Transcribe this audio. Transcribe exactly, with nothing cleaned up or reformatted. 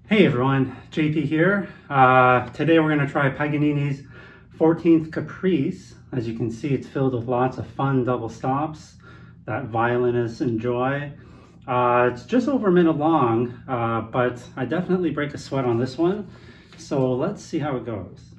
Hey everyone, J P here. Uh, today we're going to try Paganini's fourteenth Caprice. As you can see, it's filled with lots of fun double stops that violinists enjoy. Uh, it's just over a minute long, uh, but I definitely break a sweat on this one. So let's see how it goes.